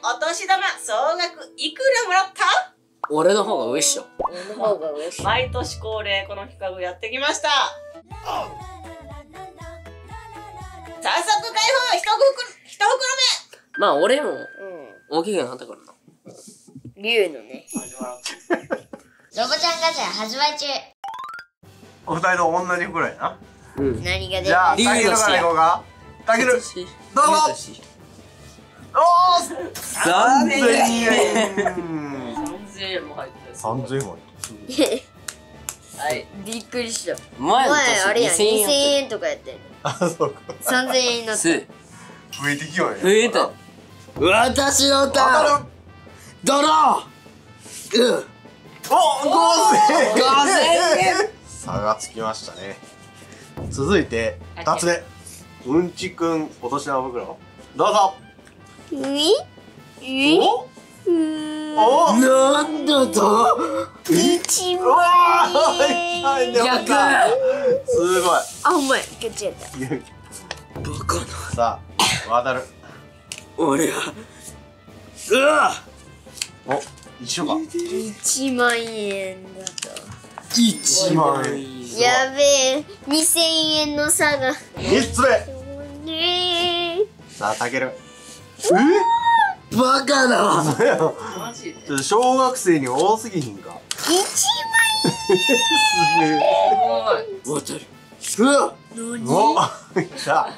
お年玉総額いくらもらった？ 俺の方が上っしょ。 俺の方が上し。 毎年恒例この企画やってきました。早速開封一袋まあ俺もうん。 大きくなったからな。 竜のね。 目。始まらん。 ロボちゃんガチャ発売中。 お二人とも同じ袋やな。 うん。 何が出じゃあ、 る？ たけるからいこうか。たける、どうぞ。おー、3000円。 3000円も入ってる。 3000円もはい。 びっくりした。 前の前あれやん、 年2000 2000 円。 円とかやってんの。 あ、そうか。 3000円になった。 す。 増えてきようや。 増えた。私の当ターン。 たる。 ドロー。 お、5000 5000円。 差がつきましたね。続いて、2つ目。うんちくんお年玉袋。どうぞ。おおなんだと。 1 うわ万ー円。 逆。 すごい。 あ、お前、こっちやった。 バカな。 さあ、渡る。 俺は。 お、一緒か。 1万円だと。 1万円。 やべえ、2000円の差が。 3つ目。さあ、たける。 バカな。 マジで。 ちょっと小学生に多すぎひんか。 1 すげえ。 すごい。 渡る。 お、来た。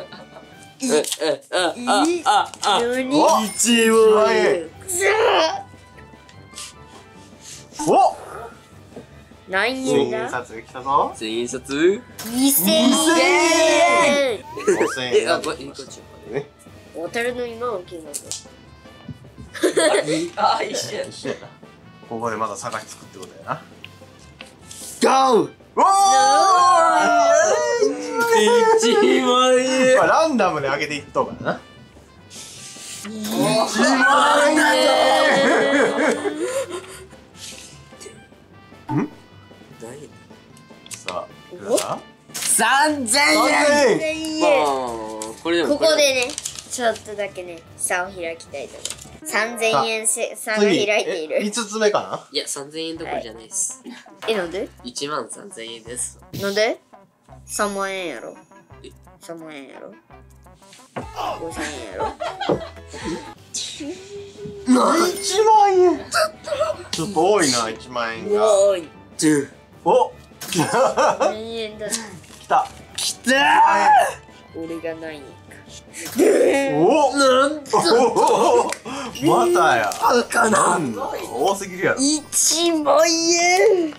何お、 1万円。 お、 何千円だ？ 円札が来たぞ。 千円札。 2000円。 5000円。 あ、こっち。 ね。 渡るの今の金額。 あ、一緒や。 一緒やな。ここでまだ差がつくってことやな。 ゴー。 おー 1万円。 まあランダムで上げていっとうからな。 1万円。 さあ、いくらだ 3000 3000円。 円。まあこれでもここでね、ちょっとだけね、差を開きたいと思います。3000円差が開いている。 5つ目かな。 いや3000円どころじゃないです。 なんで 1万3000円です。 なんで ?3 万円やろ。3万円やろ。5000円やろ。 1万円。ちょっと多いな、1万円が。 おーい。 お、 何円だ。 来た。 きたー。 俺が何円か。 お、 なんお、またや。 バカな。 多すぎるやろ。 1万円。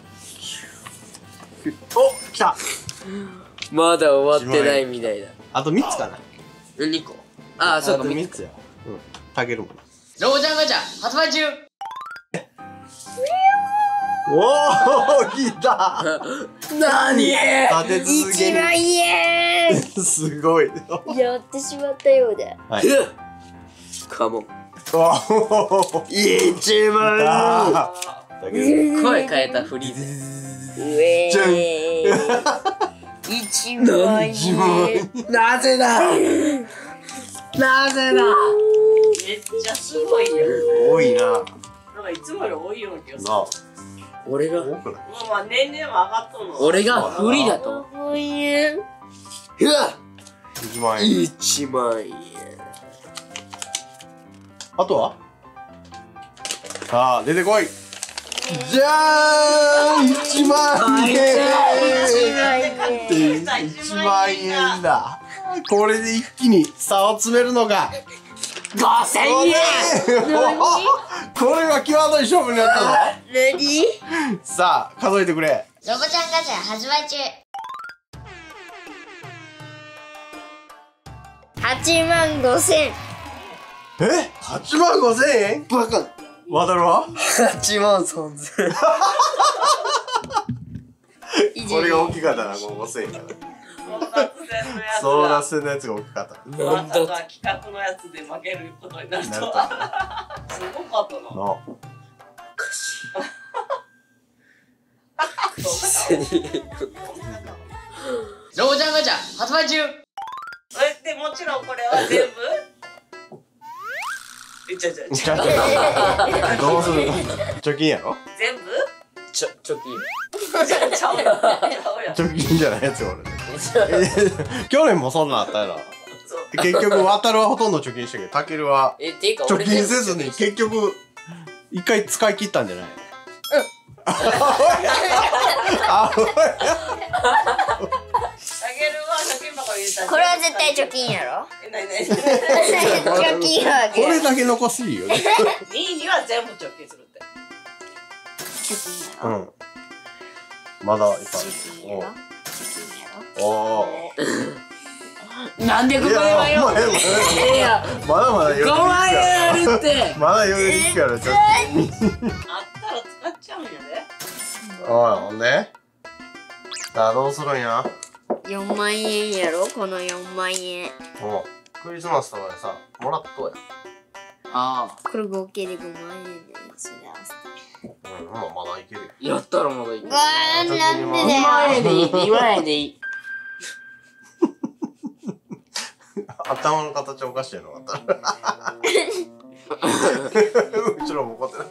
お、来た。 まだ終わってないみたいだ。 あと3つかな。 2個。ああ、そうか、 あと 3 3 つ。 つや。うん。たけるもん。 ロボちゃんガチャ発売中。 おー、来た。 なに。 立て続け 1万円。 に。すごい。 やってしまったようだ。 はい。 カモン。 おー、 1万円。 たける。 声変えたフリーズ。 うえー。1万円。 なぜだ。なぜだ。 めっちゃすごいよ。 多いな。 なんかいつもより多いような気がする。 なあ。 俺が多くない？ まあ年齢も上がっとんの。 俺が不利だと。 1万円。 うわ。 1万円。 1万円。 あとはさあ、出てこい。じゃーん !1 万円1万円だ。これで一気に差を詰めるのか。 5000円。 これが際どい勝負になったぞ。 何？ さあ、数えてくれ。 ロボちゃんガチャ発売中。8万5000。 え ?8 万5千円バカ。 渡るわ 8万3000。 これが大きかったな、この5千円が。争奪戦のやつが大きかった。 まさか企画のやつで負けることになるとは。すごかったな。 のロボちゃんガチャ発売中。 でもちろんこれは全部ちゃうちゃうどうするの？貯金やろ？ 全部？ 貯金。 ちゃうやん。 貯金じゃないやつ俺。去年もそんなんあったやろ。結局渡るはほとんど貯金したけど、たけるはていうか貯金せずに結局一回使い切ったんじゃない？ あげるは貯金箱入れた。 これは絶対貯金やろ。 なになに。 貯金はあげる。 これだけ残すいいよね。 2位には全部貯金するって。 貯金やろ。 うん。まだいっぱい貯金やろ。 ある。 貯金やろ。 おお。 なんでここではよ。いや、 まだまだ余裕 5万円あるって。 まだ余裕でいくからちょっあったら使っちゃうんやで。 と。おい、ほんでさあ、どうするんや？ 4万円やろ、この4万円。 もう、クリスマスとかでさ、もらっとうや。 あこれ合計で5万円でそれ合わせて。 うん、まだいけるよ。 あ、やったらまだいい。 うわー、なんでだよ。 2万円でいい、2万円でいい。 頭の形おかしいのかったら。うちらも怒ってる。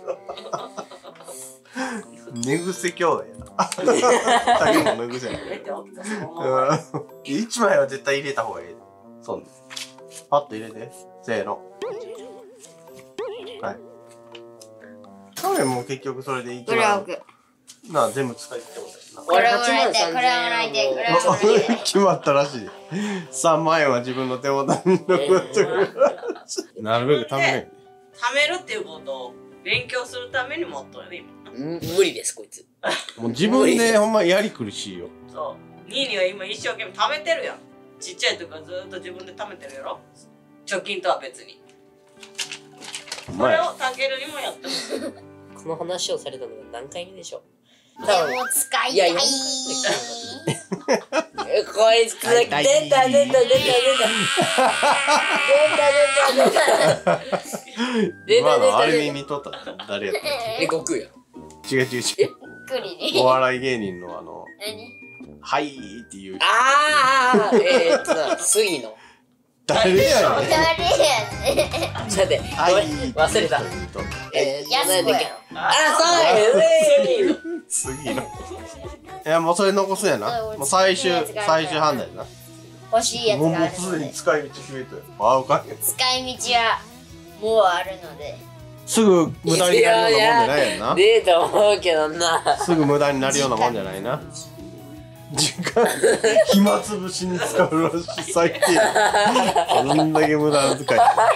寝癖兄弟やな。タケも寝癖やね。1枚は絶対入れた方がいい。そうね。パッと入れて。せーの。はい。タケも結局それで1 これは枚置く。 なあ全部使い切ってもらこれをもらいたい、これをもらいたい、これをもらいたい。 決まったらしい。3万円は自分の手元に残ってくる。なるべく貯めない。 貯めるっていうことを勉強するために持っとるね、今。 無理です、こいつ。 もう自分でほんまやり苦しいよ。 そう。ニーニーは今一生懸命貯めてるやん。ちっちゃい時からずっと自分で貯めてるやろ。貯金とは別に。それをタケルにもやってほしい。 この話をされたのが何回目でしょう。 でも使いたい。 こいつ出た出た出た出た出た今のあれに似とった。誰やったっ悟空や。 け？違う違う違う。 クリリン。 お笑い芸人の何？ はいっていう。 杉野。 誰やねん。 誰やねちょっと待って、 はいごめん忘れた。 ん。やす子やろ。 そうやね。 次の。いやもうそれ残すんやな。もう最終判断やな。 欲しいやつもうがあるすでにので。 使い道決めとる。ああかんやん。 使い道はもうあるので。 すぐ無駄になるようなもんじゃないやんな。 でと思うけどな。 すぐ無駄になるようなもんじゃないな。時間暇つぶしに使うらしい最低。こんだけ無駄遣い。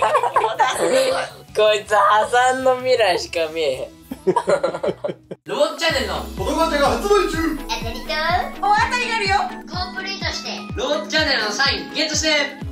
こいつ破産の未来しか見えへん。ロボットチャンネルの子供たちが発売中。 当たりとお当たりがあるよ。 コンプリートして。 ロボットチャンネルのサインゲットして